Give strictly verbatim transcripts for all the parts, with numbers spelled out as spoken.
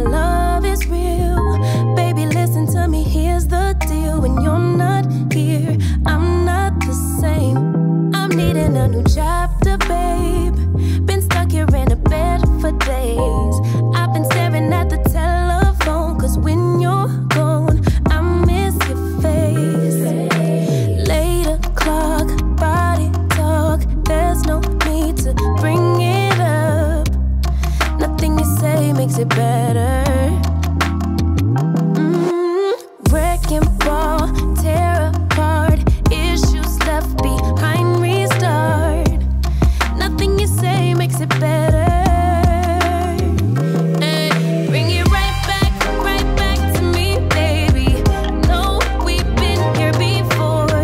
love is real. Baby, listen to me, here's the deal. When you're not here, I'm not the same. I'm needing a new chapter, babe. Been stuck here in a bed for days. I've been staring at the telephone, cause when you're gone, I miss your face. Late o'clock, body talk, there's no need to bring it up. Nothing you say makes it better. Mm, wrecking ball, tear apart, issues left behind, restart. Nothing you say makes it better. Hey, bring it right back, right back to me, baby. No, we've been here before.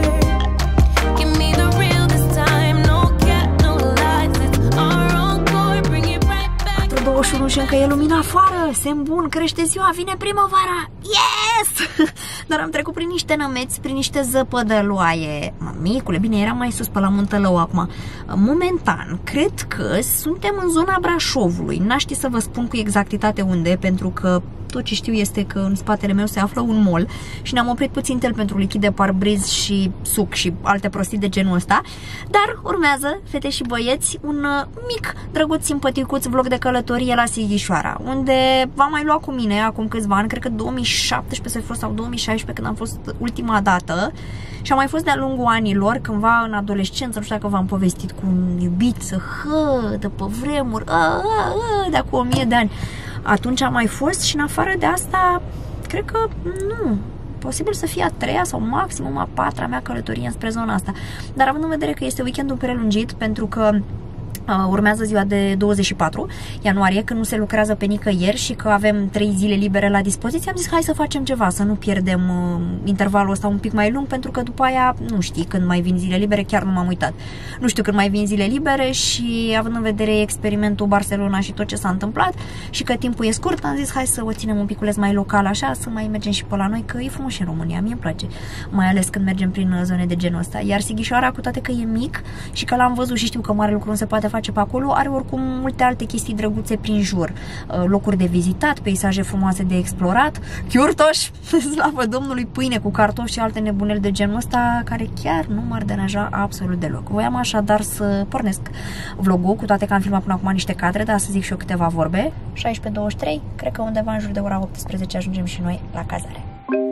Give me the real this time, no cat, no lies. It's our encore. Bring it right back. douăzeci și unu și încă e lumină afară. Semn bun, crește ziua, vine primăvara. Yes! Dar am trecut prin niște nămeți, prin niște zăpădăloaie. Micule, bine, era mai sus pe la Muntălău acum. Momentan, cred că suntem în zona Brașovului. N-aș ști să vă spun cu exactitate unde, pentru că tot ce știu este că în spatele meu se află un mall și ne-am oprit puțin tel pentru lichid de parbriz și suc și alte prostii de genul ăsta. Dar urmează, fete și băieți, un mic, drăguț, simpaticuț vlog de călătorie la Sighișoara, unde v-am mai luat cu mine acum câțiva ani, cred că două mii șaptesprezece sau două mii șaisprezece, când am fost ultima dată. Și am mai fost de-a lungul anilor, cândva în adolescență, nu știu dacă v-am povestit, cu un iubiță, hă, de pe vremuri, a, a, a, de acum o mie de ani. Atunci am mai fost și în afară de asta, cred că nu, posibil să fie a treia sau maximum a patra mea călătorie înspre zona asta. Dar având în vedere că este weekendul prelungit, pentru că urmează ziua de douăzeci și patru ianuarie, când nu se lucrează pe nicăieri și că avem trei zile libere la dispoziție, am zis hai să facem ceva, să nu pierdem uh, intervalul ăsta un pic mai lung, pentru că după aia nu știi când mai vin zile libere, chiar nu m-am uitat. Nu știu când mai vin zile libere și având în vedere experimentul Barcelona și tot ce s-a întâmplat și că timpul e scurt, am zis hai să o ținem un piculeț mai local așa, să mai mergem și pe la noi, că e frumos și în România, mie îmi place, mai ales când mergem prin zone de genul ăsta. Iar Sighișoara, cu toate că e mic și că l-am văzut și știu că mare lucru nu se poate face pe acolo, are oricum multe alte chestii drăguțe prin jur. Locuri de vizitat, peisaje frumoase de explorat, chiurtoș, slavă Domnului, pâine cu cartofi și alte nebuneli de genul ăsta, care chiar nu m-ar deranja absolut deloc. Voiam așadar să pornesc vlogul, cu toate că am filmat până acum niște cadre, dar să zic și eu câteva vorbe. șaisprezece douăzeci și trei, cred că undeva în jur de ora optsprezece ajungem și noi la cazare.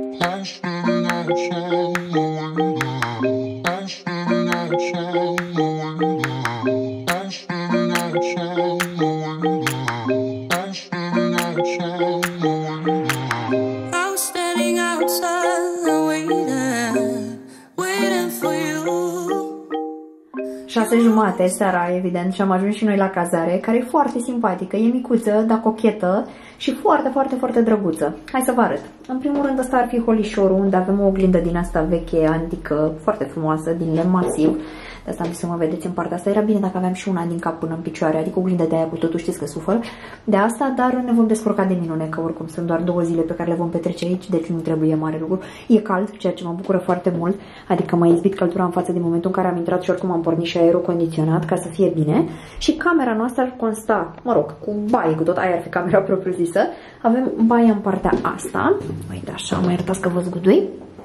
șase jumate seara, evident, și am ajuns și noi la cazare, care e foarte simpatică, e micuță, dar cochetă și foarte, foarte, foarte drăguță. Hai să vă arăt. În primul rând, ăsta ar fi holișorul, unde avem o oglindă din asta veche, antică, foarte frumoasă, din lemn masiv. De asta am zis să mă vedeți în partea asta. Era bine dacă aveam și una din cap până în picioare, adică oglindă de aia cu totul, știți că sufăr de asta, dar ne vom descurca de minune, că oricum sunt doar două zile pe care le vom petrece aici, deci nu trebuie mare lucru. E cald, ceea ce mă bucură foarte mult, adică m-a izbit căldura în față din momentul în care am intrat și oricum am pornit și aerul condiționat ca să fie bine. Și camera noastră ar consta, mă rog, cu baie, cu tot aia ar fi camera propriu-zisă. Avem baia în partea asta, uite așa, mă iertați că vă zgudui,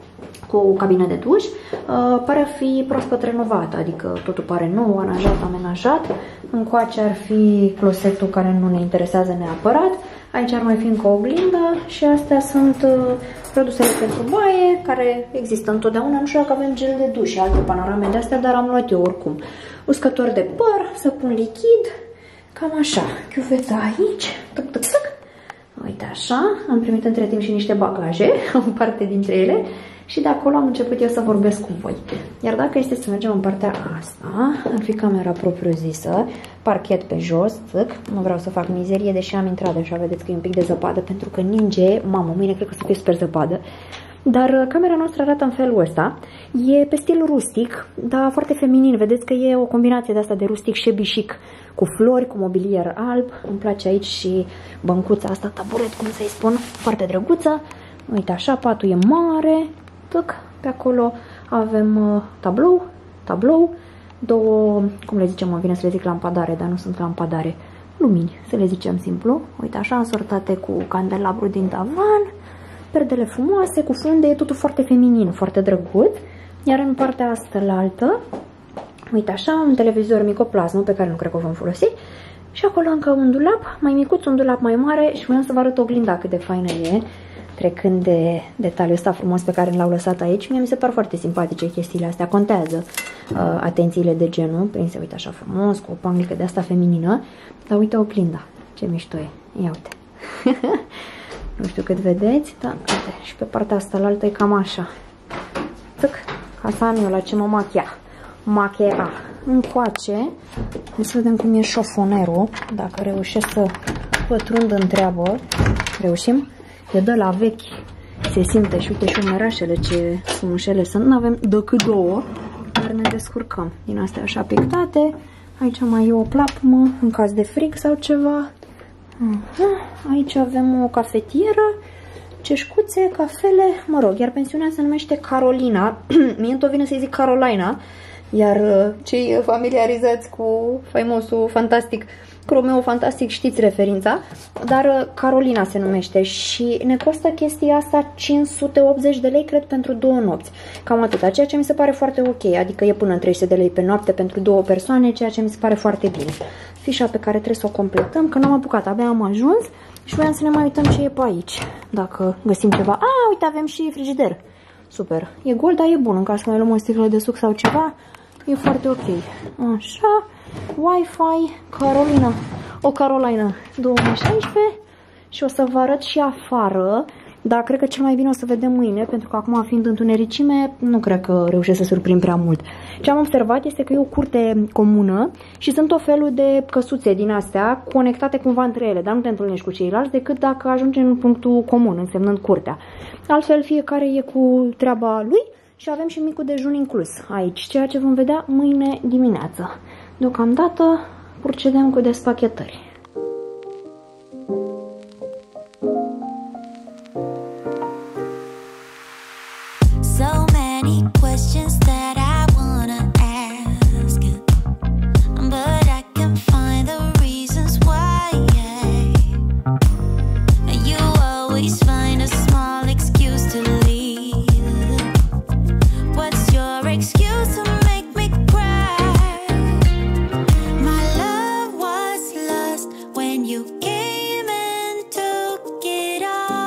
cu o cabină de duș, uh, pare a fi proaspăt renovată, adică totul pare nou, aranjat, amenajat. Încoace ar fi closetul care nu ne interesează neapărat. Aici ar mai fi încă o oglindă și astea sunt uh, produsele pentru baie, care există întotdeauna. Nu știu dacă avem gel de duș și alte panorame de astea, dar am luat eu oricum. Uscător de păr, să pun lichid, cam așa. Chiuveta aici, tuc, tuc, tuc. Uite așa, am primit între timp și niște bagaje, o parte dintre ele. Și de acolo am început eu să vorbesc cu voi. Iar dacă este să mergem în partea asta, ar fi camera propriu-zisă, parchet pe jos, țâc. Nu vreau să fac mizerie, deși am intrat deja, vedeți că e un pic de zăpadă, pentru că ninge, mamă, mâine cred că o să fie super zăpadă. Dar camera noastră arată în felul ăsta. E pe stil rustic, dar foarte feminin. Vedeți că e o combinație de asta de rustic shabby chic, cu flori, cu mobilier alb. Îmi place aici și băncuța asta, taburet, cum să-i spun, foarte drăguță. Uite așa, patul e mare. Tuc, pe acolo avem uh, tablou, tablou, două, cum le zicem, mă vine să le zic lampadare, dar nu sunt lampadare, lumini, să le zicem simplu. Uite așa, asortate cu candelabru din tavan, perdele frumoase, cu funde, e totul foarte feminin, foarte drăguț. Iar în partea asta la altă, uite așa, un televizor micoplasmă pe care nu cred că o vom folosi. Și acolo încă un dulap, mai micuț, un dulap mai mare și vreau să vă arăt oglinda cât de faină e, trecând de detaliul ăsta frumos pe care l-au lăsat aici. Mie mi se par foarte simpatice chestiile astea, contează uh, atențiile de genul, prinse, uite așa frumos, cu o panglică de asta feminină, dar uite oglinda, ce mișto e, ia uite. Nu știu cât vedeți, dar uite, și pe partea asta la altă e cam așa. Țâc, ca să am eu la ce mă machia. Machia. Încoace, hai să vedem cum e șofonerul, dacă reușesc să pătrund în treabă. Reușim? E de la vechi, se simte și uite și umerașele ce frumușele sunt. Nu avem decât două, dar ne descurcăm. Din astea așa pictate. Aici mai e o plapumă în caz de frig sau ceva. Aici avem o cafetieră, ceșcuțe, cafele, mă rog, iar pensiunea se numește Carolina. Mie tot vine să-i zic Carolina, iar cei familiarizați cu faimosul fantastic, cu Romeo Fantastic, știți referința, dar Carolina se numește și ne costă chestia asta cinci sute optzeci de lei, cred, pentru două nopți. Cam atâta, ceea ce mi se pare foarte ok, adică e până în trei sute de lei pe noapte pentru două persoane, ceea ce mi se pare foarte bine. Fișa pe care trebuie să o completăm, că n-am apucat, abia am ajuns și voiam să ne mai uităm ce e pe aici, dacă găsim ceva. A, uite, avem și frigider. Super. E gol, dar e bun, în caz că mai luăm o sticlă de suc sau ceva, e foarte ok. Așa, Wi-Fi, Carolina, o Carolina două mii șaisprezece și o să vă arăt și afară, dar cred că cel mai bine o să vedem mâine, pentru că acum, fiind întunericime, nu cred că reușesc să surprind prea mult. Ce am observat este că e o curte comună și sunt o felul de căsuțe din astea conectate cumva între ele, dar nu te întâlnești cu ceilalți decât dacă ajungi în punctul comun, însemnând curtea. Altfel, fiecare e cu treaba lui și avem și micul dejun inclus aici, ceea ce vom vedea mâine dimineață. Deocamdată procedăm cu despachetări. So many questions that I wanna ask, but I can find the reasons why. You always find a small excuse to leave. What's your excuse to make me cry? My love was lost when you came and took it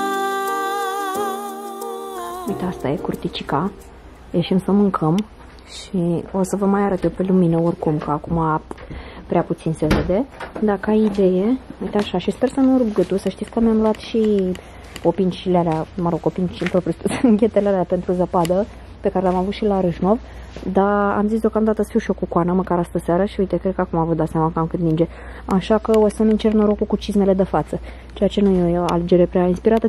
all. Uite, asta e curticica. Ieșim să mâncăm și o să vă mai arăt eu pe lumină oricum, că acum prea puțin se vede. Dacă ai idee, uite așa, și sper să nu rup gâtul, să știți că mi-am luat și opincile alea, mă rog, opinci în propriu, ghetele alea pentru zăpadă, pe care le-am avut și la Râșnov, dar am zis deocamdată să fiu și eu cu coana, măcar astă seară, și uite, cred că acum vă dați seama cam cât ninge. Așa că o să-mi încerc norocul cu cizmele de față, ceea ce nu e o alegere prea inspirată.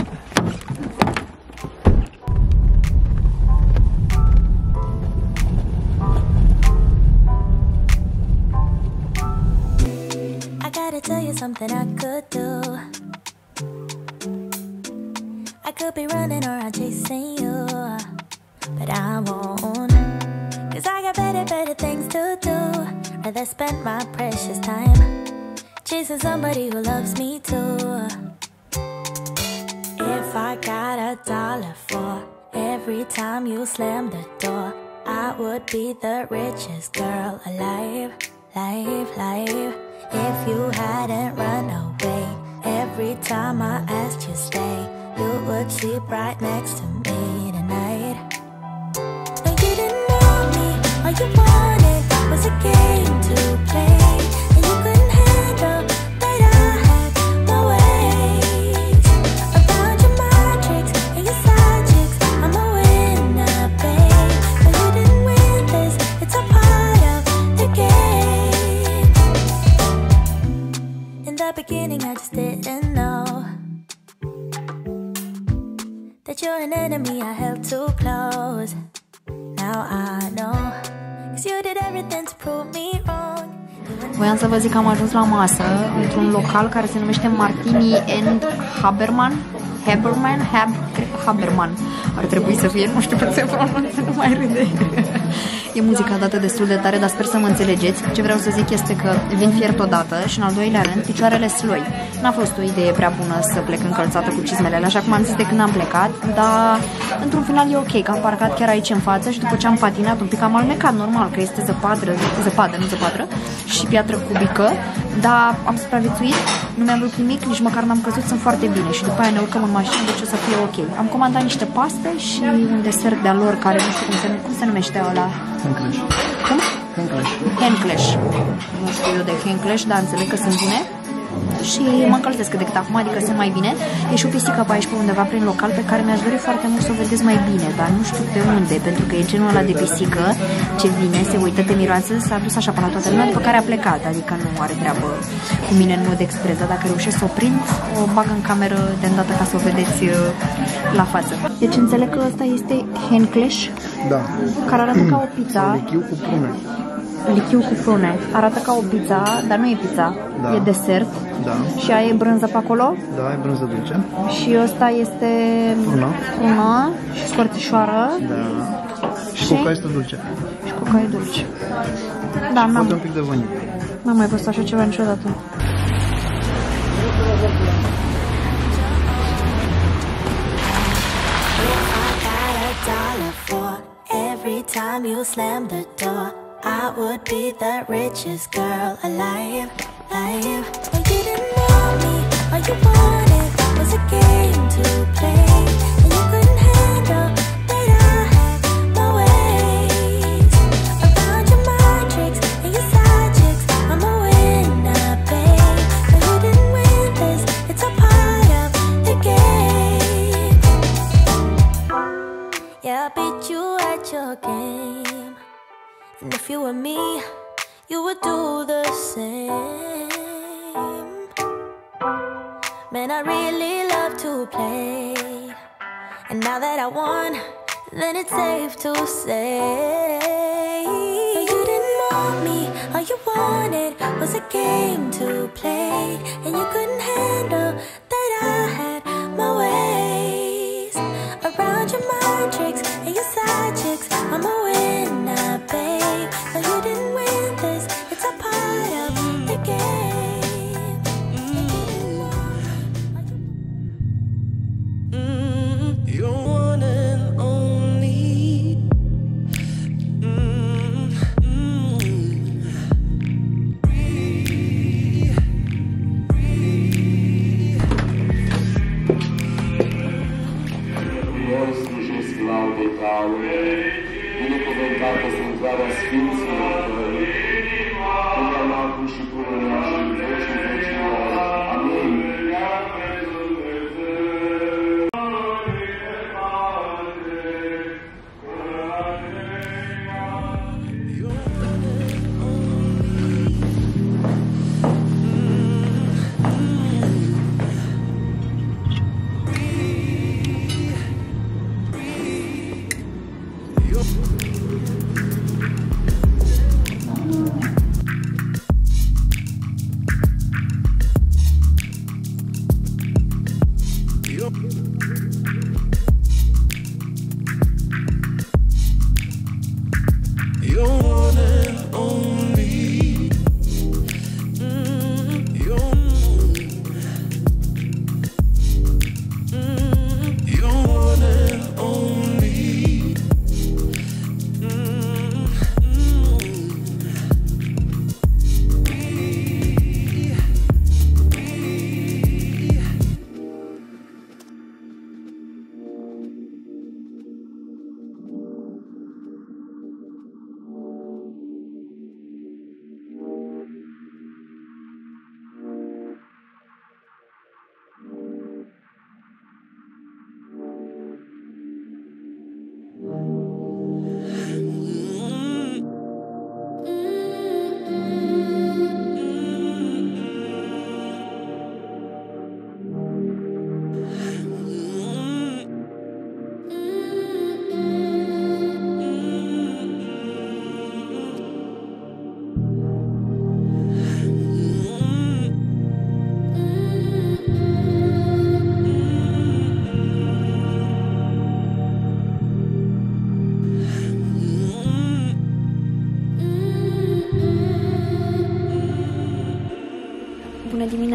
Tell you something I could do. I could be running or I'm chasing you, but I won't, cause I got better, better things to do. Rather spend my precious time chasing somebody who loves me too. If I got a dollar for every time you slam the door, I would be the richest girl alive, life, life. If you hadn't run away every time I asked you stay, you would sleep right next to me tonight. And you didn't know me, all you wanted was a game to play, and you couldn't handle that I had my ways. I found your magic and your side chicks, I'm a winner, babe. But you didn't win this, it's a part of the game. In the beginning I just didn't know that you're an enemy I held too close. Now I know, cause you did everything to prove me wrong. Voiam să vă zic că am ajuns la masă într-un local care se numește Martini and Haberman. Haberman? Hab, cred că Haberman ar trebui să fie, nu știu cum se pronunță, nu mai râde. E muzica dată destul de tare, dar sper să mă înțelegeți. Ce vreau să zic este că vin fiert odată și în al doilea rând picioarele sloi. N-a fost o idee prea bună să plec încălțată cu cizmele, așa cum am zis de când am plecat, dar într-un final e ok, că am parcat chiar aici în față și după ce am patinat un pic am almecat, normal, că este zăpadă, zăpadă, nu zăpadă, și piatră cubică, dar am supraviețuit, nu mi-am rupt nimic, nici măcar n-am căzut, sunt foarte bine și după aia ne urcăm în mașină, deci o să fie ok. Am comandat niște paste și un desert de-a lor care nu știu cum se, cum se numește ăla. Hencleș. Cum? Hencleș. Hencleș. Nu știu eu de Hencleș, dar înțeleg că sunt bune. Și mă încălzesc decât acum, adică sunt mai bine. E și o pisică pe aici, pe undeva, prin local, pe care mi-aș dori foarte mult să o vedeți mai bine, dar nu știu pe unde, pentru că e genul ăla de pisică ce vine, se uită, te miroase, s-a dus așa până la toată lumea, după care a plecat, adică nu are treabă cu mine în mod expres, dar dacă reușesc să o prind, o bag în cameră de îndată ca să o vedeți la față. Deci înțeleg că ăsta este Hencleș, Da. care arată ca o pizza. Lichiu cu prune. Lichiu cu prune. Arată ca o pizza, dar nu e pizza, Da. e desert. Da. Și aia e brânză pe acolo. Da, e brânză dulce. Și ăsta este Pruna. pruna și scorțișoară. Da. Și Și? coca este dulce. Și coca e dulce. Da, Poate un n-am, pic de vanilie. n-am mai văzut așa ceva niciodată. Every time you slam the door, I would be the richest girl alive, alive. But you didn't want me, all you wanted was a game to play, and you couldn't handle that I had my ways. Around your mind tricks and your side chicks, I'm a winner, babe. But you didn't win this, it's a part of the game. Yeah, I beat you at your game, and if you were me, you would do the same. Man, I really love to play, and now that I won, then it's safe to say you didn't want me, all you wanted was a game to play, and you couldn't handle that I had my ways. Around your mind tricks and your side chicks, I'm a winner, babe. But you didn't win this, it's a part of the game. Mm, you're one and only. Mm, mm. Slujiți laude tale, binecuvântată sunt vara Sfinților tăi, totdeauna acum și pururea și în vecii vecilor. Amin.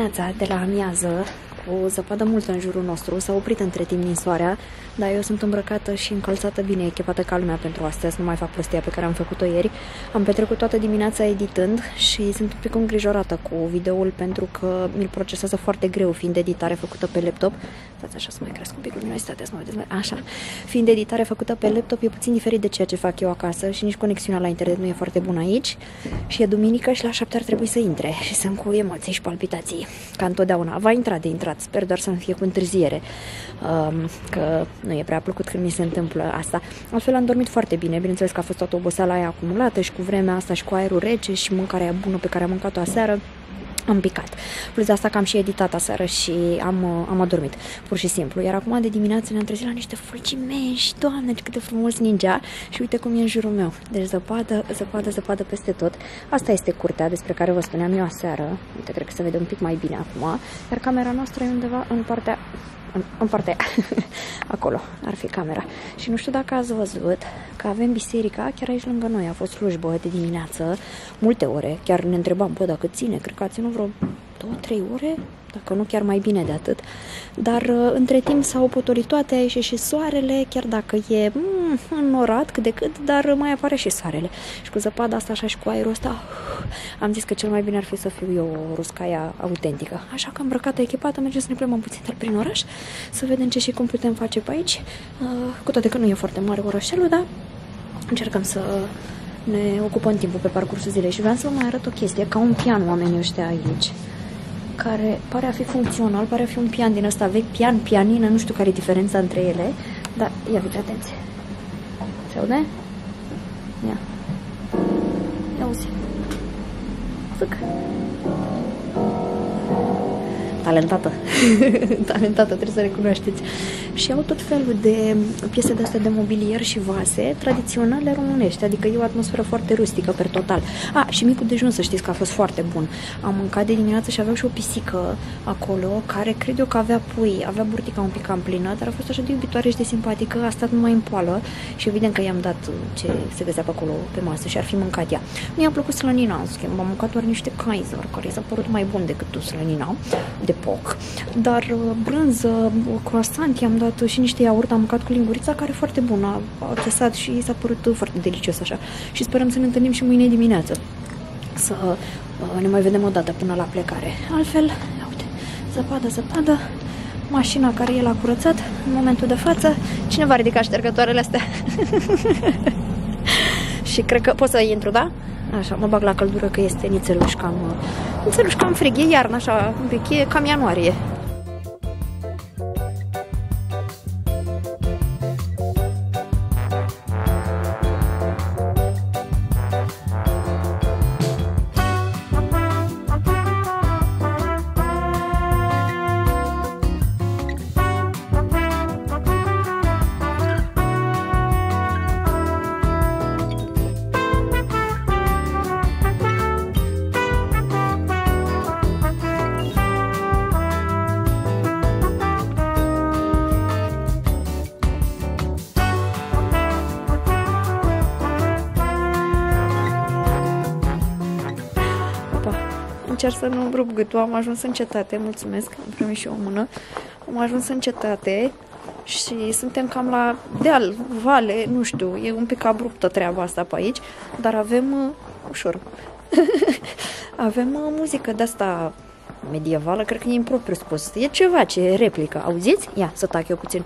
dimineața de la amiază, cu zăpadă multă în jurul nostru, s-a oprit între timp din soarea, dar eu sunt îmbrăcată și încălțată bine, echipată ca lumea pentru astăzi, nu mai fac prostia pe care am făcut-o ieri. Am petrecut toată dimineața editând și sunt un pic îngrijorată cu videoul pentru că mi-l procesează foarte greu, fiind editare făcută pe laptop. Stați așa să mai cresc un pic luminositatea, să mă vedeți mai așa. Fiind editare făcută pe laptop, e puțin diferit de ceea ce fac eu acasă și nici conexiunea la internet nu e foarte bună aici. Și e duminică și la șapte ar trebui să intre și sunt cu emoții și palpitații, ca întotdeauna. Va intra de intrat, sper doar să nu fie cu întârziere, um, că nu e prea plăcut când mi se întâmplă asta. Altfel am dormit foarte bine, bineînțeles că a fost toată oboseala aia acumulată și cu vremea asta și cu aerul rece și mâncarea bună pe care am mâncat-o aseară. Am picat. Plus de asta că am și editat aseară și am, am adormit, pur și simplu. Iar acum de dimineață ne-am trezit la niște fulgimeși, Doamne, cât de frumos ningea și uite cum e în jurul meu. Deci zăpadă, zăpadă, zăpadă peste tot. Asta este curtea despre care vă spuneam eu aseară. Uite, cred că se vede un pic mai bine acum. Iar camera noastră e undeva în partea... În, în partea acolo ar fi camera. Și nu știu dacă ați văzut că avem biserica chiar aici lângă noi. A fost slujbă de dimineață, multe ore. Chiar ne întrebam, bă, dacă ține, cred că a ținut vreo două, trei ore, dacă nu chiar mai bine de atât. Dar între timp s-au potolit toate, a ieșit și soarele, chiar dacă e mm, înnorat cât de cât, dar mai apare și soarele. Și cu zăpada asta așa și cu aerul ăsta, am zis că cel mai bine ar fi să fiu eu o ruscaia autentică. Așa că îmbrăcată, echipată, mergem să ne plimbăm puțin prin oraș, să vedem ce și cum putem face pe aici. Uh, cu toate că nu e foarte mare orășelul, dar încercăm să ne ocupăm timpul pe parcursul zilei. Și vreau să vă mai arăt o chestie, ca un pian oamenii ăștia aici, care pare a fi funcțional, pare a fi un pian din ăsta vechi, pian, pianină, nu știu care e diferența între ele, dar ia uite, atenție. Se aude? Ia. Ia auzi. Făc. Talentată. Talentată, trebuie să recunoașteți. Și au tot felul de piese de astea de mobilier și vase tradiționale românești, adică e o atmosferă foarte rustică per total. A, și micul dejun, să știți că a fost foarte bun. Am mâncat de dimineață și aveau și o pisică acolo, care cred eu că avea pui, avea burtica un pic cam plină, dar a fost așa de iubitoare și de simpatică, a stat numai în poală și evident că i-am dat ce se găsea pe acolo pe masă și ar fi mâncat ea. Mi-a plăcut slănina, în schimb, am mâncat doar niște Kaiser, care s-a părut mai bun decât tu slănina, de poc, dar brânză, croissant, i-am dat și niște iaurt, am mâncat cu lingurița, care e foarte bună, a chesat și s-a părut foarte delicios așa. Și sperăm să ne întâlnim și mâine dimineață, să uh, ne mai vedem o dată până la plecare. Altfel, uite, zăpadă, zăpadă, mașina care e la curățat în momentul de față. Cineva ridica ștergătoarele astea. Și cred că pot să intru, da? Așa, mă bag la căldură că este nițeluș cam, nițeluș cam frig, e iarnă așa, un pic, e cam ianuarie. Încerc să nu rup gâtul, am ajuns în cetate, mulțumesc, am primit și o mână. Am ajuns în cetate și suntem cam la deal, vale, nu știu, e un pic abruptă treaba asta pe aici, dar avem uh, ușor. Avem uh, muzică de-asta medievală, cred că e impropriu spus, e ceva ce e replică, auziți? Ia, să tac eu puțin.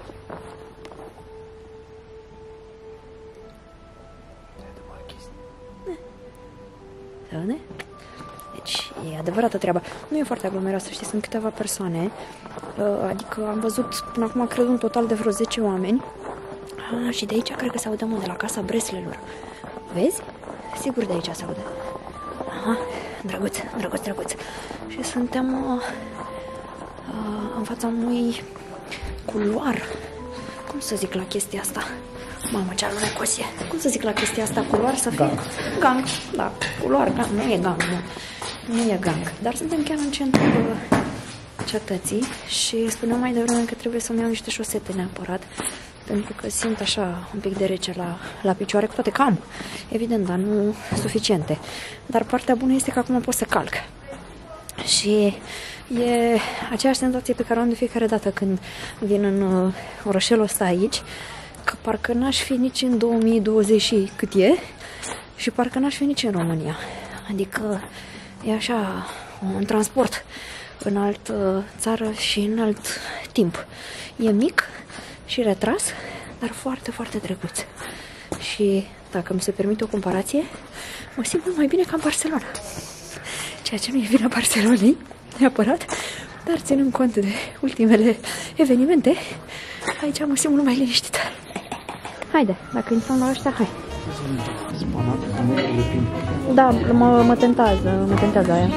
Aude? Deci, e adevărată treaba. Nu e foarte aglomerat, să știți, sunt câteva persoane. Adică am văzut până acum, cred, un total de vreo zece oameni. A, și de aici cred că se aude, mă, de la Casa Breslelor. Vezi? Sigur de aici se aude. Aha, drăguț, drăguț, drăguț. Și suntem uh, uh, în fața unui culoar. Cum să zic la chestia asta? Mamă, ce alunecos e. Cum să zic la chestia asta? Culoar să fie? Gang. Gang, da. Culoar, gang. Nu e gang, nu. Nu e gang. Dar suntem chiar în centrul cetății și spuneam mai devreme că trebuie să-mi iau niște șosete neapărat, pentru că simt așa un pic de rece la, la picioare, cu toate că am, evident, dar nu suficiente. Dar partea bună este că acum pot să calc. Și e aceeași senzație pe care o am de fiecare dată când vin în uh, orășelul ăsta aici, că parcă n-aș fi nici în două mii douăzeci și cât e și parcă n-aș fi nici în România. Adică e așa un transport în altă țară și în alt timp. E mic și retras, dar foarte, foarte drăguț. Și dacă mi se permite o comparație, mă simt mult mai bine ca în Barcelona. Ceea ce nu e vina Barcelonei, neapărat, dar ținând cont de ultimele evenimente, aici mă simt mult mai liniștită. Haide, dacă intrăm la ăștia, hai. Spanat, nu lipim. Da, mă, mă tentează, mă tentează aia.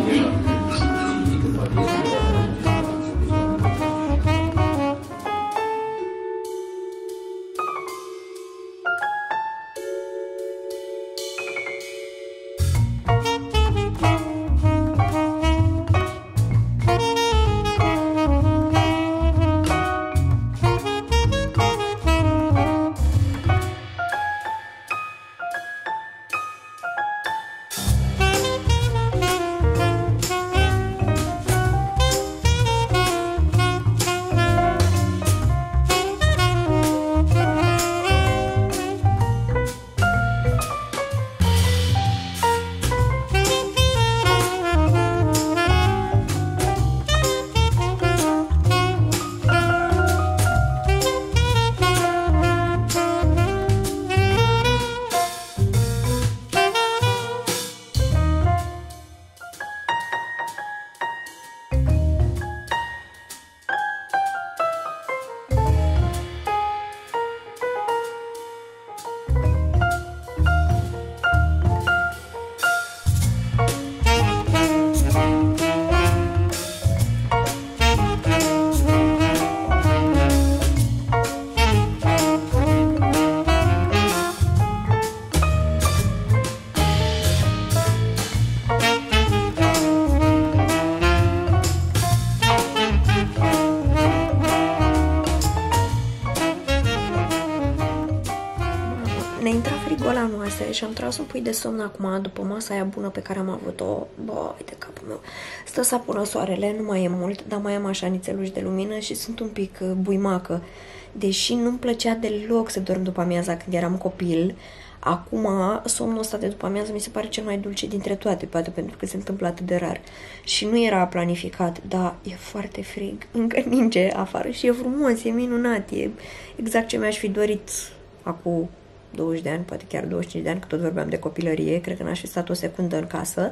Ne intra frigul la noastre și am tras un pui de somn acum, după masa aia bună pe care am avut-o. Bă, uite capul meu. Stă să apună soarele, nu mai e mult, dar mai am așa nițeluși de lumină și sunt un pic buimacă. Deși nu-mi plăcea deloc să dorm după amiaza când eram copil, acum somnul ăsta de după amiază mi se pare cel mai dulce dintre toate, poate pentru că se întâmplă atât de rar. Și nu era planificat, dar e foarte frig, încă ninge afară și e frumos, e minunat, e exact ce mi-aș fi dorit acum douăzeci de ani, poate chiar douăzeci și cinci de ani, că tot vorbeam de copilărie, cred că n-aș fi stat o secundă în casă,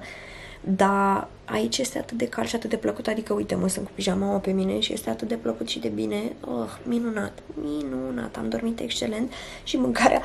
dar aici este atât de cald și atât de plăcut, adică uite, mă, sunt cu pijamaua pe mine și este atât de plăcut și de bine, oh, minunat, minunat, am dormit excelent și mâncarea,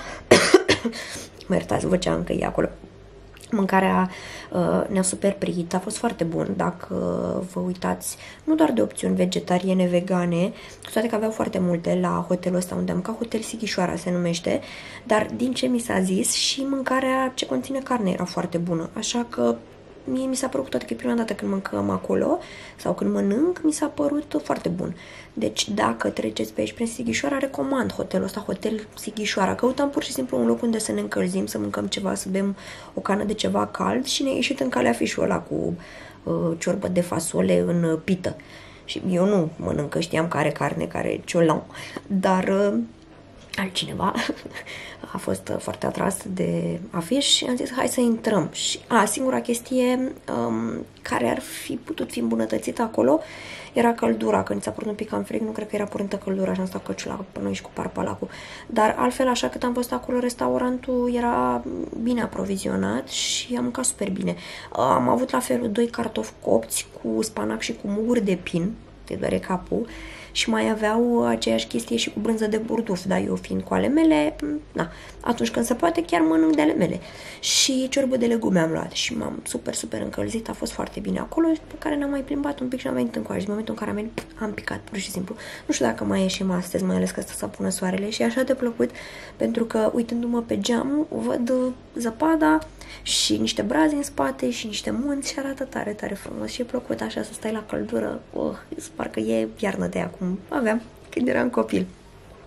mă iertați, vocea încă e acolo. Mâncarea uh, ne-a super primit, a fost foarte bun, dacă uh, vă uitați, nu doar de opțiuni vegetariene, vegane, cu toate că aveau foarte multe la hotelul ăsta unde am, ca Hotel Sighișoara se numește, dar din ce mi s-a zis și mâncarea ce conține carne era foarte bună, așa că mie mi s-a părut, toate că e prima dată când mâncăm acolo sau când mănânc, mi s-a părut foarte bun. Deci dacă treceți pe aici prin Sighișoara, recomand hotelul ăsta, Hotel Sighișoara. Căutam pur și simplu un loc unde să ne încălzim, să mâncăm ceva, să bem o cană de ceva cald și ne-a ieșit în calea fișul ăla cu uh, ciorbă de fasole în uh, pită. Și eu nu mănânc, că știam că are carne, care are ciolan, dar uh, altcineva a fost foarte atras de afiș și am zis hai să intrăm. Și a, singura chestie um, care ar fi putut fi îmbunătățită acolo era căldura, că ni s-a părut un pic cam frig, nu cred că era părântă căldura și am stat căciula pe noi și cu parpalacul. Dar altfel, așa cât am fost acolo, restaurantul era bine aprovizionat și am mâncat super bine. Am avut la felul doi cartofi copți cu spanac și cu muguri de pin, te doare capul, și mai aveau aceeași chestie și cu brânză de burduf, dar eu fiind cu ale mele, na, atunci când se poate chiar mănânc de ale mele. Și ciorbă de legume am luat și m-am super, super încălzit, a fost foarte bine acolo, pe care ne-am mai plimbat un pic și am venit încoace. În momentul în care am venit, am picat, pur și simplu. Nu știu dacă mai ieșim astăzi, mai ales că stă să pună soarele și e așa de plăcut, pentru că uitându-mă pe geam, văd zăpada și niște brazi în spate și niște munți și arată tare, tare frumos și e plăcut așa să stai la căldură. Oh, parcă e iarnă de acum aveam când eram copil.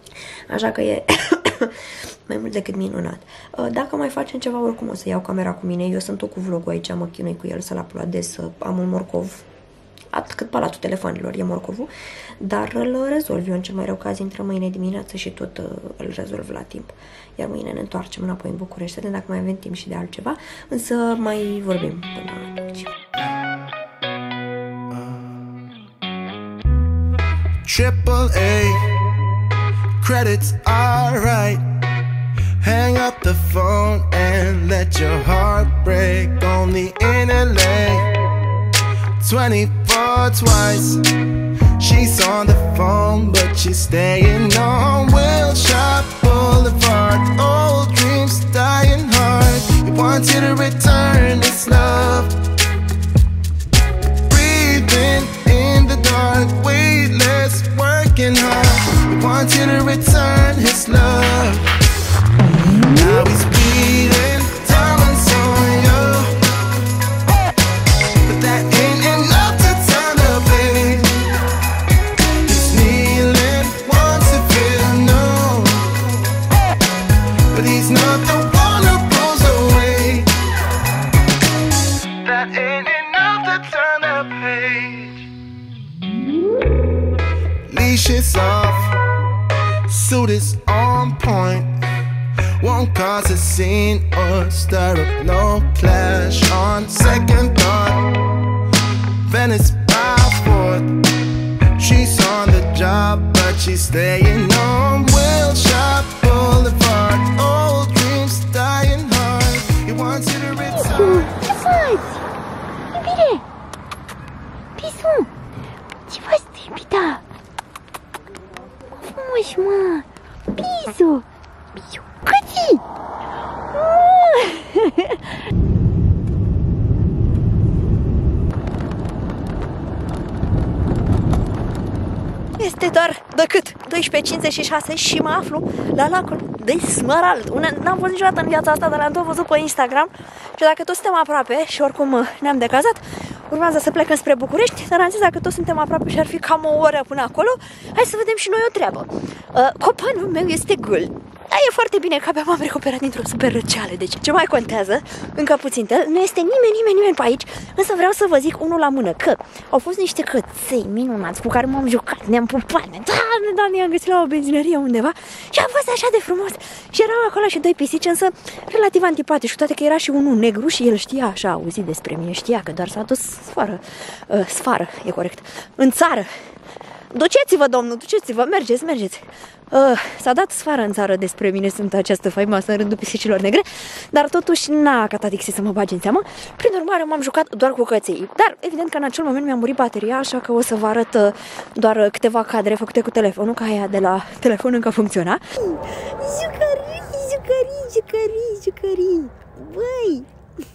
Așa că e mai mult decât minunat. Dacă mai facem ceva, oricum o să iau camera cu mine. Eu sunt tot cu vlogul aici, mă chinui cu el să-l uploadez, să am un morcov. Atât cât palatul telefonilor e morcovul, dar îl rezolv eu în cel mai rău caz, intră mâine dimineață și tot uh, îl rezolv la timp. Iar mâine ne întoarcem înapoi în București, vedem dacă mai avem timp și de altceva, însă mai vorbim până aici. Triple A, credits are right. Hang up the phone and let your heart break on the N L A. twenty-four twice. She's on the phone, but she's staying on Wilshire Boulevard. Old dreams dying hard. We want you to return this love. Breathing in the dark, weightless, working hard. We want you to return his love. Now he's bleeding diamonds on you, but that ain't enough to turn the page. He's kneeling, wants to feel known, but he's not the one who pulls away. That ain't enough to turn the page. Leash is off, suit is on point. Won't cause a scene or stir up no clash on second thought. Venice by fourth. She's on the job, but she's staying on Wilshire Boulevard. Old dreams dying hard. He wants you to return. Ce faci? Iubire! Pisu! Ce faci, iubita? Frumos, mă! Pisu! Pisu! Câți? Este doar de cât? douăsprezece cincizeci și șase și mă aflu la lacul de Smarald. N-am văzut niciodată în viața asta, dar l-am tot văzut pe Instagram. Și dacă toți suntem aproape și oricum ne-am decazat, urmează să plecăm spre București, dar am zis dacă toți suntem aproape și ar fi cam o oră până acolo, hai să vedem și noi o treabă. Uh, copanul meu este gol. Da, e foarte bine că abia m-am recuperat dintr-o super răceală, deci ce mai contează, încă puțin tel, nu este nimeni, nimeni, nimeni pe aici, însă vreau să vă zic unul la mână, că au fost niște căței minunați cu care m-am jucat, ne-am pupat, doamne, doamne, i-am găsit la o benzinărie undeva și a fost așa de frumos și erau acolo și doi pisici, însă relativ antipatici, cu toate că era și unul negru și el știa, așa, a auzit despre mine, știa că doar s-a dus sfară, uh, sfară, e corect, în țară. Duceți-vă, domnul, duceți-vă, mergeți, mergeți. Uh, S-a dat sfară în țară despre mine, sunt această faimoasă în rândul pisicilor negre, dar totuși n-a catatixi să mă bage în seamă. Prin urmare m-am jucat doar cu căței. Dar evident că în acel moment mi-a murit bateria, așa că o să vă arăt uh, doar câteva cadre făcute cu telefonul, ca aia de la telefon încă funcționa. Jucării, jucării, jucării, jucării. Băi!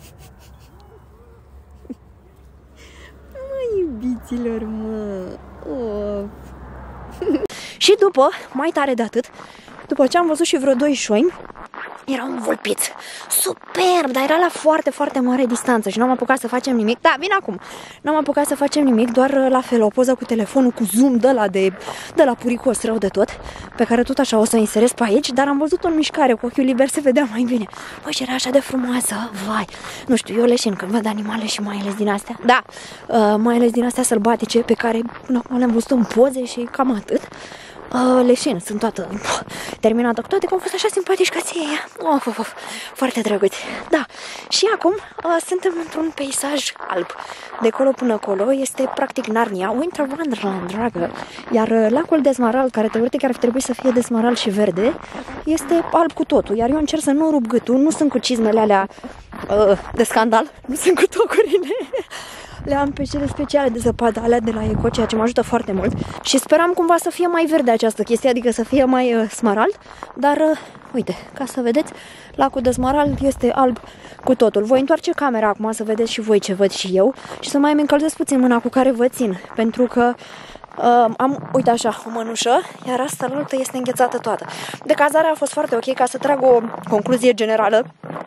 Mă, iubiților, mă! Oh. Și după, mai tare de atât, după ce am văzut și vreo doi șoini, era un vulpiț superb, dar era la foarte, foarte mare distanță și n-am apucat să facem nimic. Da, vin acum. N-am apucat să facem nimic, doar la fel, o poză cu telefonul, cu zoom de la, de, de la puricos rău de tot, pe care tot așa o să o inserez pe aici, dar am văzut-o în mișcare, cu ochiul liber se vedea mai bine. Băi, și era așa de frumoasă, vai. Nu știu, eu leșin când văd animale și mai ales din astea. Da, uh, mai ales din astea sălbatice pe care nu, le-am văzut în poze și cam atât. Uh, leșin, sunt toată uh, terminată, cu toate că au fost așa simpatici cății ăia. Of, of, of, foarte drăguți. Da, și acum uh, suntem într-un peisaj alb. De acolo până acolo este practic Narnia, Winter Wonderland, dragă. Iar uh, lacul de Smarald, care teoretic ar trebui să fie de smarald și verde, este alb cu totul. Iar eu încerc să nu rup gâtul, nu sunt cu cizmele alea uh, de scandal, nu sunt cu tocurile. Le am pe cele speciale de zăpadă, alea de la Eco, ceea ce mă ajută foarte mult. Și speram cumva să fie mai verde această chestie, adică să fie mai uh, smarald. Dar, uh, uite, ca să vedeți, lacul de Smarald este alb cu totul. Voi întoarce camera acum să vedeți și voi ce văd și eu și să mai îmi încălzesc puțin mâna cu care vă țin. Pentru că uh, am, uite așa, o mănușă, iar asta la altă este înghețată toată. Decazarea a fost foarte ok, ca să trag o concluzie generală.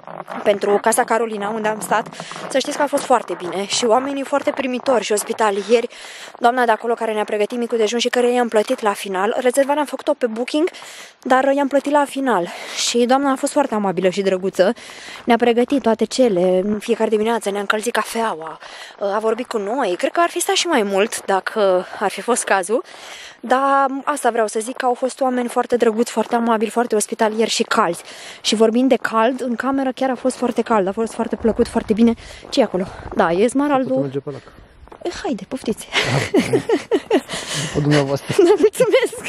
pentru Casa Carolina, unde am stat. Să știți că a fost foarte bine și oamenii foarte primitori și ospitalieri. Doamna de acolo care ne-a pregătit micul dejun și care i-am plătit la final. Rezervarea am făcut-o pe Booking, dar i-am plătit la final. Și doamna a fost foarte amabilă și drăguță. Ne-a pregătit toate cele, în fiecare dimineață ne-a încălzit cafeaua, a vorbit cu noi. Cred că ar fi stat și mai mult dacă ar fi fost cazul. Dar asta vreau să zic, că au fost oameni foarte drăguți, foarte amabili, foarte ospitalieri și calzi. Și vorbind de cald, în cameră chiar a fost foarte cald, a fost foarte plăcut, foarte bine. Ce e acolo? Da, e Smaraldu. Haide, poftiți. După dumneavoastră. Da, mulțumesc.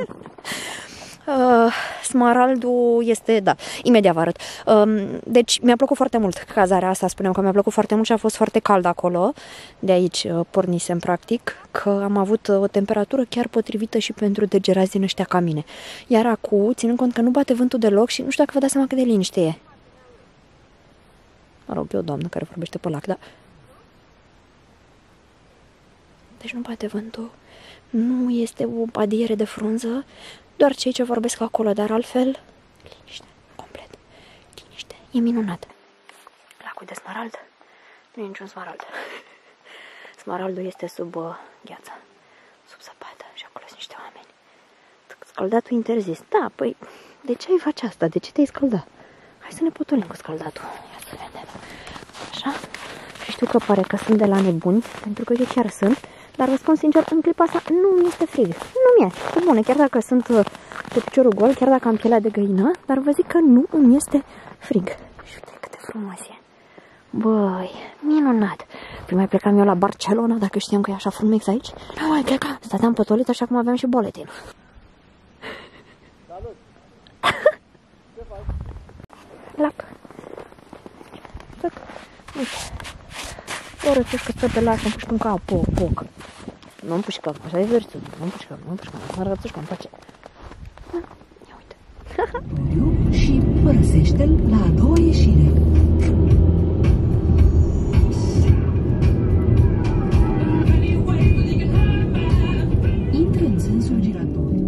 Uh, Smaraldu este, da, imediat vă arăt. Uh, deci mi-a plăcut foarte mult cazarea asta, spuneam că mi-a plăcut foarte mult și a fost foarte cald acolo. De aici uh, pornisem practic, că am avut uh, o temperatură chiar potrivită și pentru degerați din ăștia ca mine. Iar acum, ținând cont că nu bate vântul deloc și nu știu dacă vă dați seama cât de liniște e. Mă rog, e o doamnă care vorbește pe lac, da? Deci nu bate vântul, nu este o adiere de frunză, doar cei ce vorbesc acolo, dar altfel, liniște, complet, liniște, e minunat. Lacul de Smarald? Nu e niciun Smarald. Smaraldul este sub uh, gheață, sub zăpadă și acolo sunt niște oameni. Scaldatul interzis. Da, păi, de ce ai face asta? De ce te-ai scalda? Hai să ne potolim cu scaldatul. Ia să vedem. Așa. Și știu că pare că sunt de la nebuni, pentru că eu chiar sunt. Dar vă spun sincer, în clipa asta nu mi este frig. Nu mi-e. Cu bune, chiar dacă sunt pe piciorul gol, chiar dacă am pielea de găină, dar vă zic că nu îmi este frig. Și uite cât de frumos e. Băi, minunat. Prima mai plecam eu la Barcelona, dacă știam că e așa frumos aici. Nu mai pleca. Stăteam pătolit așa cum aveam și boletin. Salut! Ce faci? Lac. Uite. O rățesc că stă pe lac, îmi pușcăm ca poc, poc. Nu îmi pușcăm, așa e versul. Nu îmi pușcăm, nu îmi pușcăm. Mă rățesc că îmi place. Ia uite. Și părăsește-l la a doua ieșire. Intră în sensul giratoriu.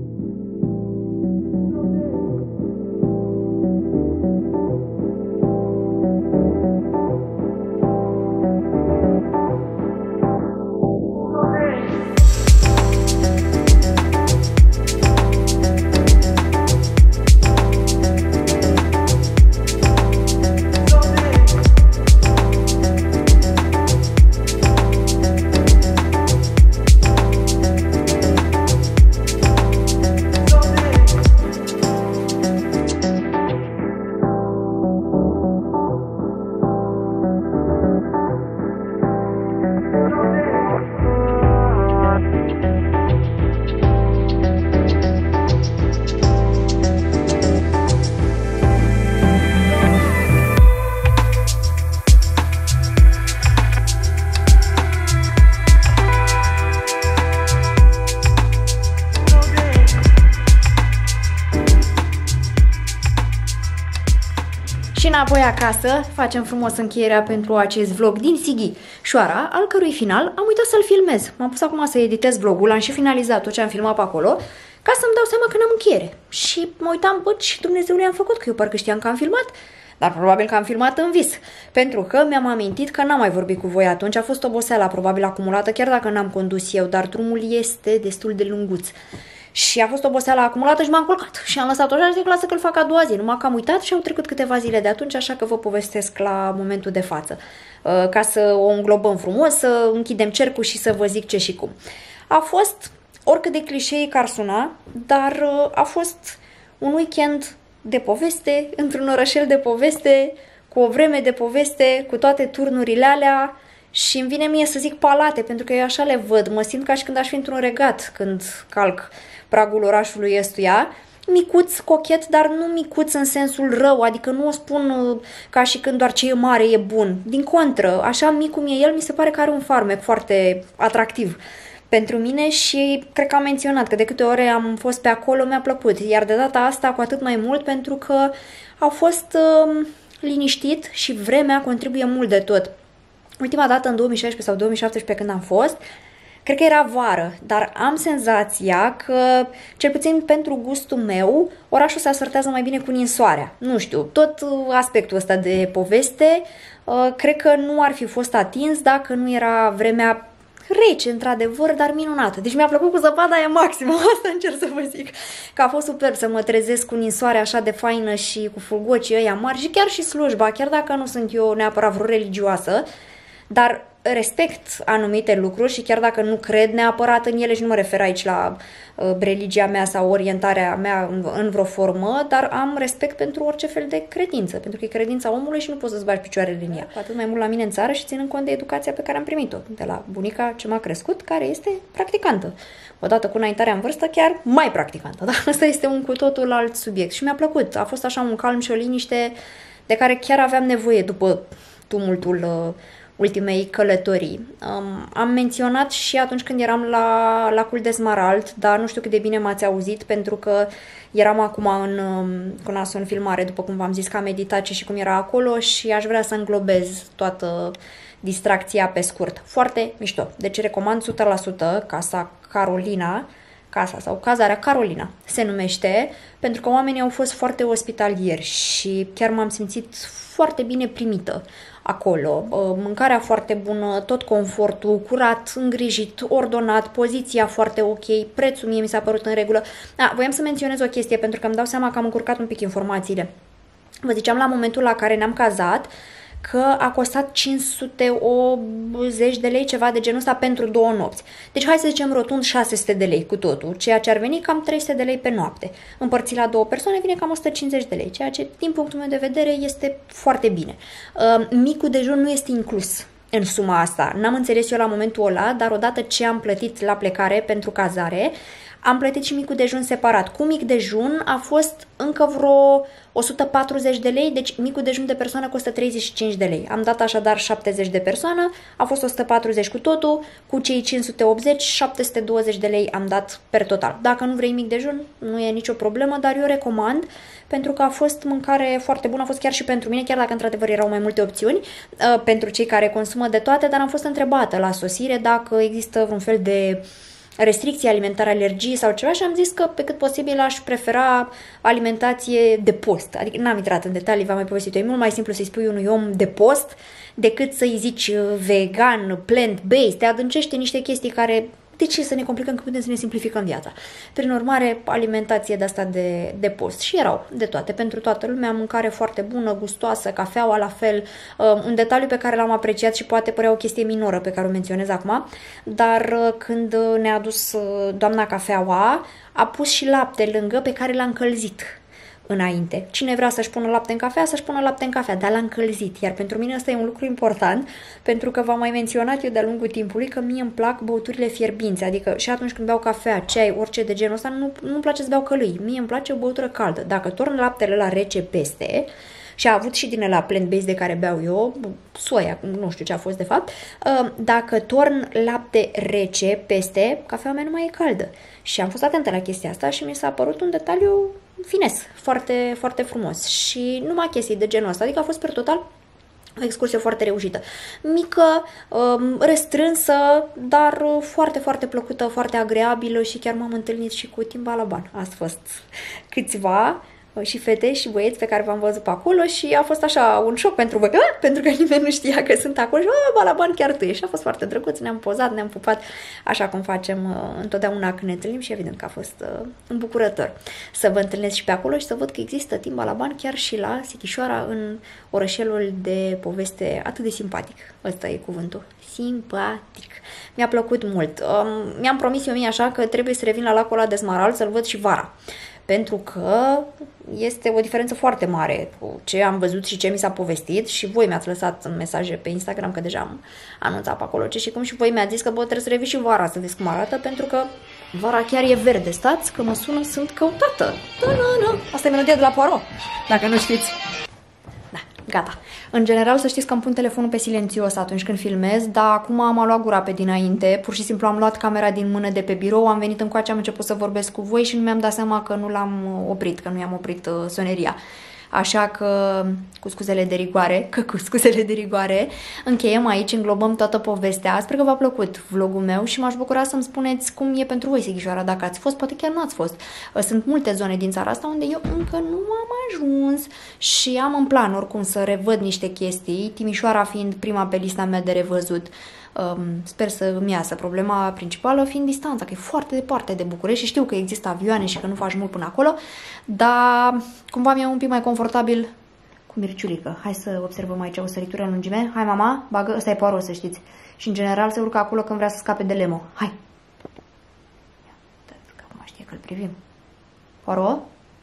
Și înapoi acasă facem frumos încheierea pentru acest vlog din Sighișoara, al cărui final am uitat să-l filmez. M-am pus acum să editez vlogul, am și finalizat tot ce am filmat pe acolo, ca să-mi dau seama că n-am încheiere. Și mă uitam, bă, și Dumnezeule am făcut, că eu parcă știam că am filmat, dar probabil că am filmat în vis. Pentru că mi-am amintit că n-am mai vorbit cu voi atunci, a fost oboseala probabil acumulată, chiar dacă n-am condus eu, dar drumul este destul de lunguț. Și a fost oboseala acumulată și m-am culcat. Și am lăsat-o așa și zic, lasă că-l fac a doua zi. Numai că am uitat și au trecut câteva zile de atunci, așa că vă povestesc la momentul de față. Ca să o înglobăm frumos, să închidem cercul și să vă zic ce și cum. A fost, oricât de clișeic ar suna, dar a fost un weekend de poveste, într-un orășel de poveste, cu o vreme de poveste, cu toate turnurile alea. Și îmi vine mie să zic palate, pentru că eu așa le văd. Mă simt ca și când aș fi într-un regat când calc pragul orașului ăstuia. Micuț, cochet, dar nu micuț în sensul rău, adică nu o spun ca și când doar ce e mare e bun. Din contră, așa mic cum e el, mi se pare că are un farmec foarte atractiv pentru mine și cred că am menționat că de câte ore am fost pe acolo mi-a plăcut. Iar de data asta cu atât mai mult pentru că a fost uh, liniștit și vremea contribuie mult de tot. Ultima dată în două mii șaisprezece sau două mii șaptesprezece când am fost, cred că era vară, dar am senzația că, cel puțin pentru gustul meu, orașul se asortează mai bine cu ninsoarea. Nu știu, tot aspectul ăsta de poveste, cred că nu ar fi fost atins dacă nu era vremea rece, într-adevăr, dar minunată. Deci mi-a plăcut cu zăpada aia maximă, asta încerc să vă zic. Că a fost superb să mă trezesc cu ninsoare așa de faină și cu fulgocii ăia mari și chiar și slujba, chiar dacă nu sunt eu neapărat vreo religioasă, dar respect anumite lucruri și chiar dacă nu cred neapărat în ele și nu mă refer aici la uh, religia mea sau orientarea mea în, în vreo formă, dar am respect pentru orice fel de credință, pentru că e credința omului și nu poți să-ți bagi picioarele în ea. Cu atât mai mult la mine în țară și ținând cont de educația pe care am primit-o de la bunica ce m-a crescut, care este practicantă. Odată cu înaintarea în vârstă, chiar mai practicantă, dar asta este un cu totul alt subiect și mi-a plăcut. A fost așa un calm și o liniște de care chiar aveam nevoie după tumultul uh, ultimei călătorii. Um, am menționat și atunci când eram la Lacul de Smarald, dar nu știu cât de bine m-ați auzit, pentru că eram acum în, cu nasul în filmare, după cum v-am zis, că am meditat și cum era acolo și aș vrea să înglobez toată distracția pe scurt. Foarte mișto. Deci recomand o sută la sută Casa Carolina, casa sau cazarea Carolina se numește, pentru că oamenii au fost foarte ospitalieri și chiar m-am simțit foarte bine primită acolo. Mâncarea foarte bună, tot confortul, curat, îngrijit, ordonat, poziția foarte ok, prețul mie mi s-a părut în regulă. A, voiam să menționez o chestie, pentru că îmi dau seama că am încurcat un pic informațiile. Vă ziceam la momentul la care ne-am cazat că a costat cinci sute optzeci de lei, ceva de genul ăsta, pentru două nopți. Deci hai să zicem rotund șase sute de lei cu totul, ceea ce ar veni cam trei sute de lei pe noapte. Împărțit la două persoane vine cam o sută cincizeci de lei, ceea ce, din punctul meu de vedere, este foarte bine. Micul dejun nu este inclus în suma asta. N-am înțeles eu la momentul ăla, dar odată ce am plătit la plecare pentru cazare, am plătit și micul dejun separat. Cu mic dejun a fost încă vreo o sută patruzeci de lei, deci micul dejun de persoană costă treizeci și cinci de lei. Am dat așadar șaptezeci de persoană, a fost o sută patruzeci cu totul, cu cei cinci sute optzeci, șapte sute douăzeci de lei am dat per total. Dacă nu vrei mic dejun, nu e nicio problemă, dar eu recomand, pentru că a fost mâncare foarte bună, a fost chiar și pentru mine, chiar dacă într-adevăr erau mai multe opțiuni uh, pentru cei care consumă de toate, dar am fost întrebată la sosire dacă există vreun fel de restricții alimentare, alergii sau ceva și am zis că pe cât posibil aș prefera alimentație de post. Adică n-am intrat în detalii, v-am mai povestit. E mult mai simplu să-i spui unui om de post decât să-i zici vegan, plant-based, te adâncește niște chestii care... De ce să ne complicăm când putem să ne simplificăm viața? Prin urmare, alimentație de asta de, de post. Și erau de toate, pentru toată lumea, mâncare foarte bună, gustoasă, cafeaua la fel. Uh, un detaliu pe care l-am apreciat și poate părea o chestie minoră pe care o menționez acum, dar uh, când ne-a adus uh, doamna cafeaua, a pus și lapte lângă pe care l-a încălzit înainte. Cine vrea să-și pună lapte în cafea, să-și pună lapte în cafea, dar l-a încălzit. Iar pentru mine asta e un lucru important, pentru că v-am mai menționat eu de-a lungul timpului că mie îmi plac băuturile fierbinți, adică și atunci când beau cafea, ceai, orice de genul ăsta, nu, nu-mi place să beau călâi. Mie îmi place o băutură caldă. Dacă torn laptele la rece peste, și a avut și din ăla plant-based de care beau eu, soia, nu știu ce a fost de fapt, dacă torn lapte rece peste, cafeaua mea nu mai e caldă. Și am fost atentă la chestia asta și mi s-a părut un detaliu fines, foarte, foarte frumos. Și numai chestii de genul ăsta, adică a fost per total o excursie foarte reușită. Mică, restrânsă, dar foarte, foarte plăcută, foarte agreabilă și chiar m-am întâlnit și cu Team Balaban. Ați fost câțiva și fete și băieți pe care v-am văzut pe acolo și a fost așa un șoc pentru voi, pentru că nimeni nu știa că sunt acolo și Balaban chiar tu ești. Și a fost foarte drăguț, ne-am pozat, ne-am pupat, așa cum facem uh, întotdeauna când ne întâlnim și evident că a fost uh, îmbucurător să vă întâlnesc și pe acolo și să văd că există Team Balaban chiar și la Sighișoara, în orășelul de poveste atât de simpatic. Ăsta e cuvântul. Simpatic. Mi-a plăcut mult. Um, mi-am promis eu mie așa că trebuie să revin la lacul ăla de Smarald să-l văd și vara. Pentru că este o diferență foarte mare cu ce am văzut și ce mi s-a povestit și voi mi-ați lăsat în mesaje pe Instagram, că deja am anunțat pe acolo ce și cum și voi mi-ați zis că bă, trebuie să revii și vara să vezi cum arată, pentru că vara chiar e verde. Stați că mă sună, sunt căutată. Da, da, da. Asta e melodia de la Poirot, dacă nu știți. Da, gata. În general să știți că îmi pun telefonul pe silențios atunci când filmez, dar acum m-a luat gura pe dinainte, pur și simplu am luat camera din mână de pe birou, am venit încoace, am început să vorbesc cu voi și nu mi-am dat seama că nu l-am oprit, că nu i-am oprit uh, soneria. Așa că, cu scuzele de rigoare, că cu scuzele de rigoare, încheiem aici, înglobăm toată povestea. Sper că v-a plăcut vlogul meu și m-aș bucura să-mi spuneți cum e pentru voi Sighișoara, dacă ați fost, poate chiar nu ați fost. Sunt multe zone din țara asta unde eu încă nu am ajuns și am în plan oricum să revăd niște chestii, Timișoara fiind prima pe lista mea de revăzut. Um, sper să îmi iasă. Problema principală fiind distanța, că e foarte departe de București și știu că există avioane și că nu faci mult până acolo, dar cumva mi-e un pic mai confortabil cu Mirciulică. Hai să observăm aici o săritură în lungime. Hai, mama, bagă, ăsta e Poirot, să știți. Și în general se urcă acolo când vrea să scape de Lemo. Hai! Că acum știe că îl privim. Poirot?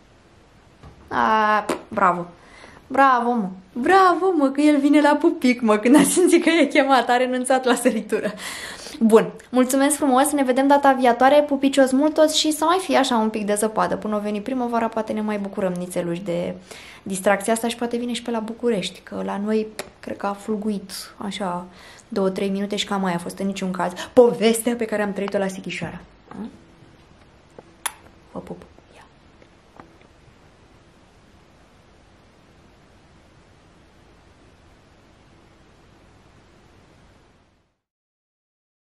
A, bravo! Bravo, mă! Bravo, mă, că el vine la pupic, mă, când a simțit că e chemat, a renunțat la săritură. Bun, mulțumesc frumos, ne vedem data viitoare, pupicios multos și să mai fie așa un pic de zăpadă. Până o veni primăvara, poate ne mai bucurăm nițeluși de distracția asta și poate vine și pe la București, că la noi cred că a fulguit așa două trei minute și cam mai a fost în niciun caz povestea pe care am trăit-o la Sighișoara. Vă pup!